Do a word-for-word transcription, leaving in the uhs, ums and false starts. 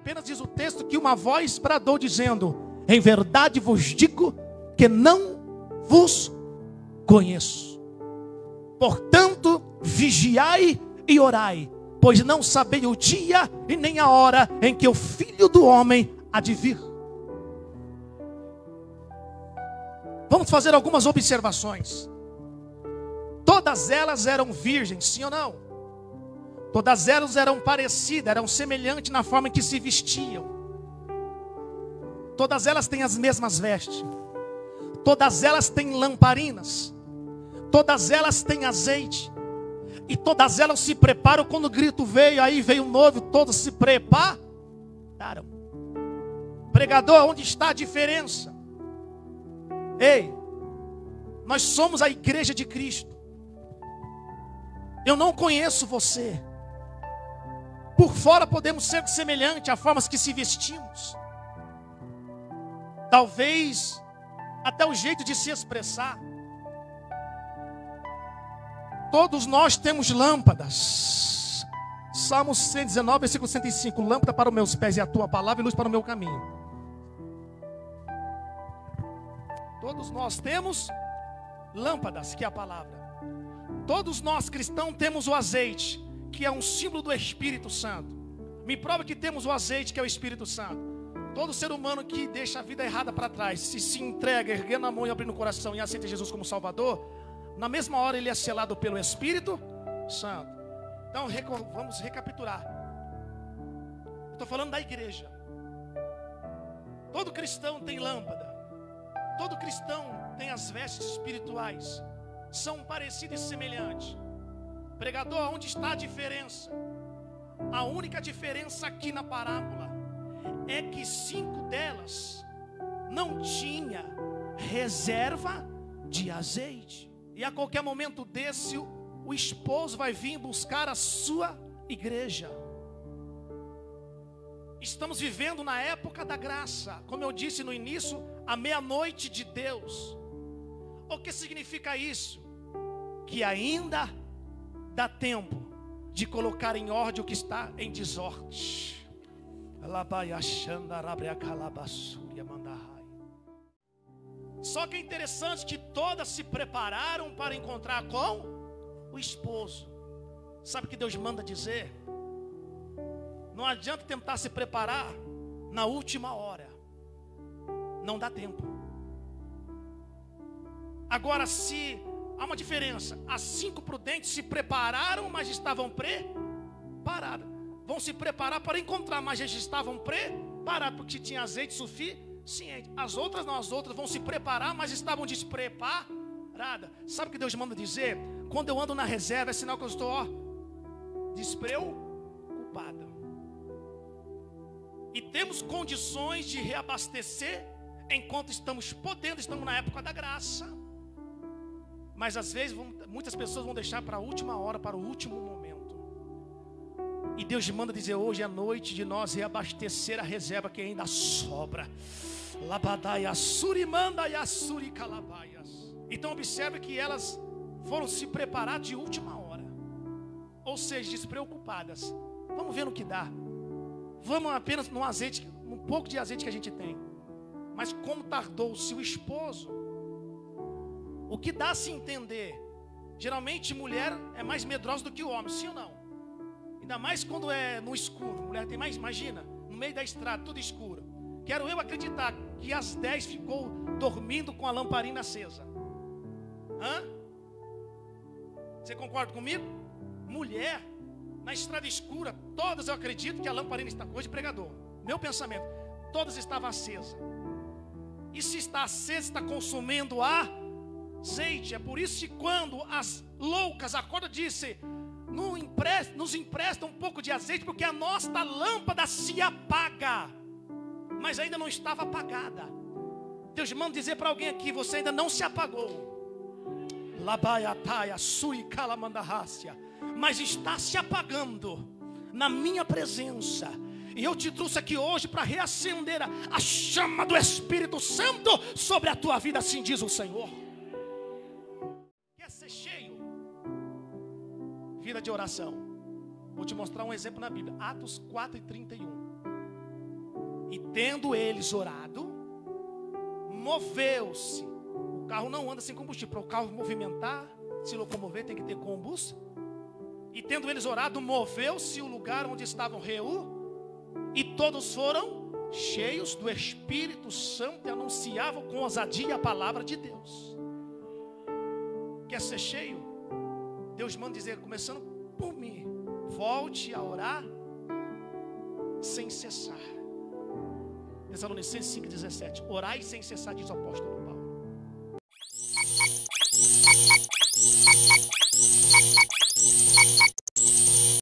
Apenas diz o texto que uma voz bradou dizendo: em verdade vos digo que não vos conheço. Portanto, vigiai e orai, pois não sabeis o dia e nem a hora em que o Filho do Homem há de vir. Vamos fazer algumas observações. Todas elas eram virgens, sim ou não? Todas elas eram parecidas, eram semelhantes na forma em que se vestiam. Todas elas têm as mesmas vestes. Todas elas têm lamparinas. Todas elas têm azeite. E todas elas se preparam quando o grito veio. Aí veio o noivo, todos se prepararam. Pregador, onde está a diferença? Ei, nós somos a igreja de Cristo. Eu não conheço você. Por fora podemos ser semelhantes a formas que se vestimos. Talvez até o jeito de se expressar. Todos nós temos lâmpadas. Salmo cento e dezenove, versículo cento e cinco. Lâmpada para os meus pés e a tua palavra e luz para o meu caminho. Todos nós temos lâmpadas, que é a palavra. Todos nós cristãos temos o azeite, que é um símbolo do Espírito Santo. Me prova que temos o azeite, que é o Espírito Santo. Todo ser humano que deixa a vida errada para trás, se se entrega, erguendo a mão e abrindo o coração e aceita Jesus como Salvador, na mesma hora ele é selado pelo Espírito Santo. Então vamos recapitular. Estou falando da igreja. Todo cristão tem lâmpada. Todo cristão tem as vestes espirituais. São parecidas e semelhantes. Pregador, onde está a diferença? A única diferença aqui na parábola é que cinco delas não tinha reserva de azeite. E a qualquer momento desse, o esposo vai vir buscar a sua igreja. Estamos vivendo na época da graça. Como eu disse no início, a meia-noite de Deus. O que significa isso? Que ainda dá tempo de colocar em ordem o que está em desordem. Só que é interessante que todas se prepararam para encontrar com o esposo. Sabe o que Deus manda dizer? Não adianta tentar se preparar na última hora. Não dá tempo. Agora, se há uma diferença, as cinco prudentes se prepararam, mas estavam preparadas. Vão se preparar para encontrar, mas já estavam preparadas, porque tinha azeite suficiente. As outras não, as outras vão se preparar, mas estavam despreparadas. Sabe o que Deus manda dizer? Quando eu ando na reserva, é sinal que eu estou, ó, despreocupada. E temos condições de reabastecer enquanto estamos podendo, estamos na época da graça. Mas às vezes vão, muitas pessoas vão deixar para a última hora, para o último momento. E Deus manda dizer: hoje é noite de nós reabastecer a reserva que ainda sobra. Labadaia surimanda e assuri calabaias. Então observe que elas foram se preparar de última hora. Ou seja, despreocupadas. Vamos ver no que dá. Vamos apenas no azeite, um pouco de azeite que a gente tem. Mas como tardou-se o esposo, o que dá a se entender, geralmente mulher é mais medrosa do que o homem, sim ou não? Ainda mais quando é no escuro. Mulher tem mais, imagina, no meio da estrada, tudo escuro. Quero eu acreditar que às dez ficou dormindo com a lamparina acesa. Hã? Você concorda comigo? Mulher, na estrada escura, todas eu acredito que a lamparina está hoje, pregador. Meu pensamento, todas estavam acesas. E se está acesa, está consumindo azeite. É por isso que quando as loucas acordam, disse: nos empresta, nos empresta um pouco de azeite, porque a nossa lâmpada se apaga. Mas ainda não estava apagada. Deus manda dizer para alguém aqui: você ainda não se apagou. Labaiataia, suricalamandarrácia. Mas está se apagando na minha presença. E eu te trouxe aqui hoje para reacender a, a chama do Espírito Santo sobre a tua vida, assim diz o Senhor. Quer ser cheio? Vida de oração. Vou te mostrar um exemplo na Bíblia. Atos quatro e trinta e um. E tendo eles orado, moveu-se. O carro não anda sem combustível. Para o carro movimentar, se locomover, tem que ter combustível. E tendo eles orado, moveu-se o lugar onde estavam reunidos, e todos foram cheios do Espírito Santo e anunciavam com ousadia a palavra de Deus. Quer ser cheio? Deus manda dizer, começando por mim, volte a orar sem cessar. Tessalonicenses cinco, dezessete. Orai sem cessar, diz o apóstolo.